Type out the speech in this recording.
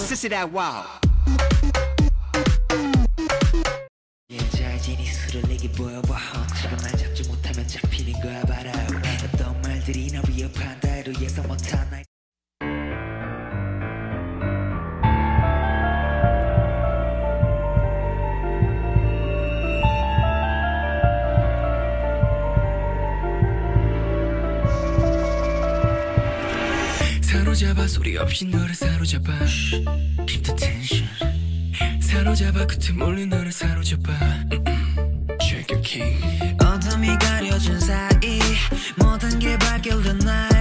Sit it out, wow. 잘 지니 술을 내게 보여봐. 지금만 잡지 못하면 잡히는 거야 봐라. 어떤 말들이 널 위협한다. 예상 못한 날. 사로잡아 소리 없이 너를 사로잡아. Keep the tension. 사로잡아 끝에 몰린 너를 사로잡아. Check your king. 어둠이 가려진 사이 모든 게 발견된 날